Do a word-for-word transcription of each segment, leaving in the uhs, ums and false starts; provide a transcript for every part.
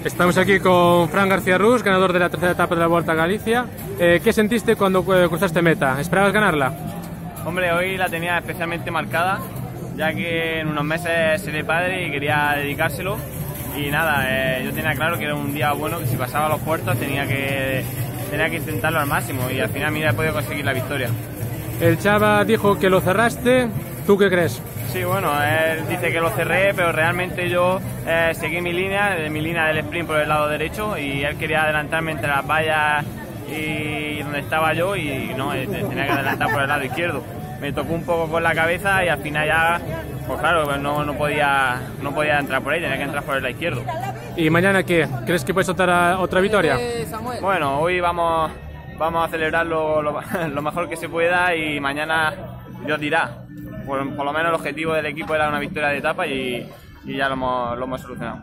Estamos aquí con Fran García Rus, ganador de la tercera etapa de la Volta a Galicia. Eh, ¿Qué sentiste cuando eh, cruzaste meta? ¿Esperabas ganarla? Hombre, hoy la tenía especialmente marcada, ya que en unos meses seré padre y quería dedicárselo. Y nada, eh, yo tenía claro que era un día bueno, que si pasaba los puertos tenía que, tenía que intentarlo al máximo y al final mira, he podido conseguir la victoria. El Chava dijo que lo cerraste, ¿tú qué crees? Sí, bueno, él dice que lo cerré, pero realmente yo eh, seguí mi línea, mi línea del sprint por el lado derecho y él quería adelantarme entre las vallas y donde estaba yo y no, tenía que adelantar por el lado izquierdo. Me tocó un poco con la cabeza y al final ya, pues claro, pues no, no, podía, no podía entrar por ahí, tenía que entrar por el lado izquierdo. ¿Y mañana qué? ¿Crees que puedes optar otra victoria? Bueno, hoy vamos, vamos a celebrarlo lo, lo mejor que se pueda y mañana Dios dirá. Por, por lo menos el objetivo del equipo era una victoria de etapa y, y ya lo hemos, lo hemos solucionado.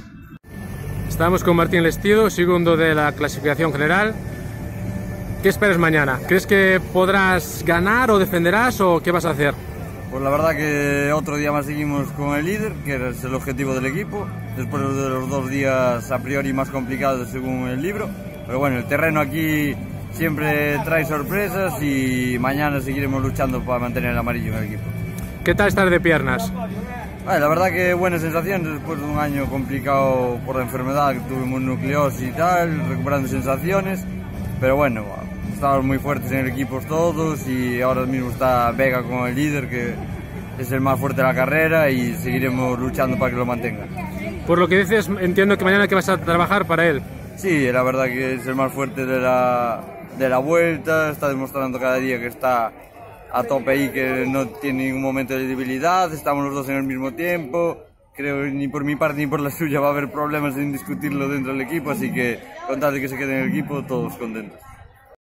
Estamos con Martín Lestido, segundo de la clasificación general. ¿Qué esperas mañana? ¿Crees que podrás ganar o defenderás o qué vas a hacer? Pues la verdad que otro día más seguimos con el líder, que es el objetivo del equipo, después de los dos días a priori más complicados según el libro. Pero bueno, el terreno aquí siempre trae sorpresas y mañana seguiremos luchando para mantener el amarillo en el equipo. ¿Qué tal estar de piernas? Ay, la verdad que buenas sensaciones después de un año complicado por la enfermedad, que tuvimos nucleosis y tal, recuperando sensaciones. Pero bueno, estamos muy fuertes en el equipo todos y ahora mismo está Vega con el líder, que es el más fuerte de la carrera y seguiremos luchando para que lo mantenga. Por lo que dices, entiendo que mañana que vas a trabajar para él. Sí, la verdad que es el más fuerte de la, de la vuelta, está demostrando cada día que está a tope ahí, que no tiene ningún momento de debilidad, estamos los dos en el mismo tiempo. Creo que ni por mi parte ni por la suya va a haber problemas en discutirlo dentro del equipo, así que con tal de que se quede en el equipo, todos contentos.